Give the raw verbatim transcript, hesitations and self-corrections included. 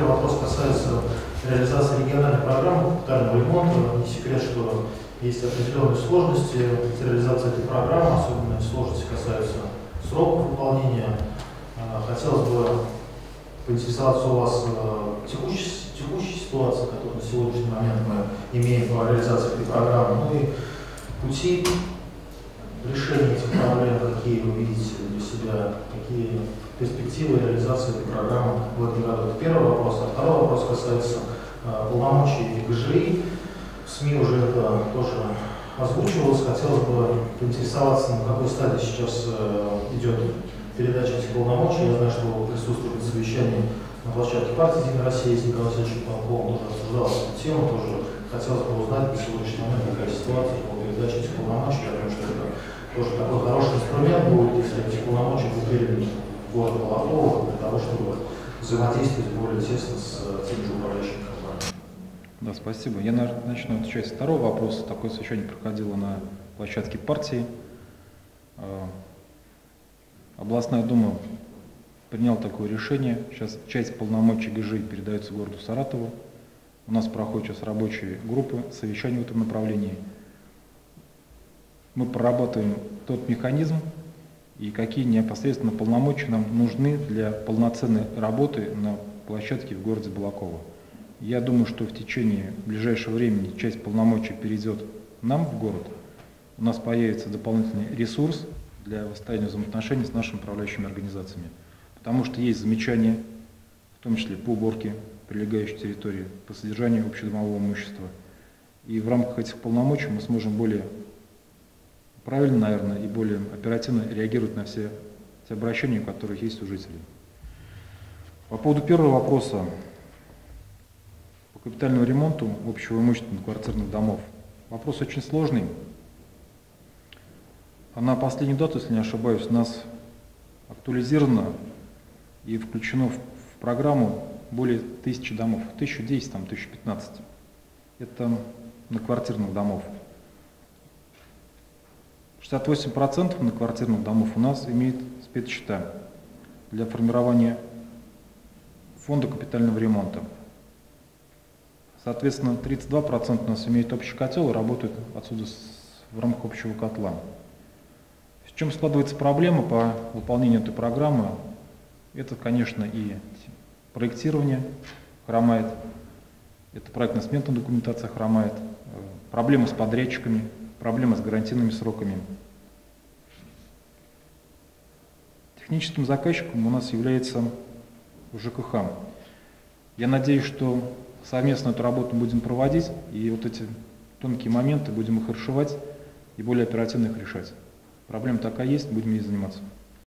первый вопрос касается реализации региональной программы капитального ремонта. Не секрет, что есть определенные сложности с реализацией этой программы, особенно сложности касаются сроков выполнения. Хотелось бы поинтересоваться у вас текущей, текущей ситуации, которую на сегодняшний момент мы имеем по реализации этой программы, ну и пути решения этих проблем, какие вы видите для себя, какие перспективы реализации этой программы в этом году. Это первый вопрос. А второй вопрос касается э, полномочий ГЖИ. В СМИ уже это тоже озвучивалось. Хотелось бы поинтересоваться, на какой стадии сейчас э, идет передача этих полномочий. Я знаю, что вы присутствуете в совещании на площадке партии «Единая Россия» с Николаем Васильевичем Панковым, тоже обсуждалась эта тема. Тоже хотелось бы узнать на сегодняшний момент, какая ситуация по передаче этих полномочий. Я думаю, что это тоже такой хороший инструмент будет, если эти полномочия будут переданы в город Балаково, для того, чтобы взаимодействовать более тесно с теми же управляющими компаниями. Да, спасибо. Я начну отвечать с второго вопроса. Такое совещание проходило на площадке партии. Областная дума приняла такое решение. Сейчас часть полномочий ГЖИ передается городу Саратову. У нас проходят сейчас рабочие группы, совещания в этом направлении. Мы прорабатываем тот механизм и какие непосредственно полномочия нам нужны для полноценной работы на площадке в городе Балаково. Я думаю, что в течение ближайшего времени часть полномочий перейдет нам в город. У нас появится дополнительный ресурс для выстраивания взаимоотношений с нашими управляющими организациями. Потому что есть замечания, в том числе по уборке прилегающей территории, по содержанию общедомового имущества. И в рамках этих полномочий мы сможем более правильно, наверное, и более оперативно реагировать на все те обращения, которые есть у жителей. По поводу первого вопроса по капитальному ремонту общего имущества квартирных домов. Вопрос очень сложный. А на последнюю дату, если не ошибаюсь, у нас актуализировано и включено в программу более тысячи домов, тысяча десять, там, тысяча пятнадцать. Это на квартирных домов. шестьдесят восемь процентов на квартирных домов у нас имеет спецсчета для формирования фонда капитального ремонта. Соответственно, тридцать два процента у нас имеет общий котел и работают отсюда в рамках общего котла. В чем складывается проблема по выполнению этой программы? Это, конечно, и проектирование хромает, это проектно-сметная документация хромает, проблемы с подрядчиками, проблемы с гарантийными сроками. Техническим заказчиком у нас является ЖКХ. Я надеюсь, что совместно эту работу будем проводить, и вот эти тонкие моменты будем их решать и более оперативно их решать. Проблема такая есть, будем ей заниматься.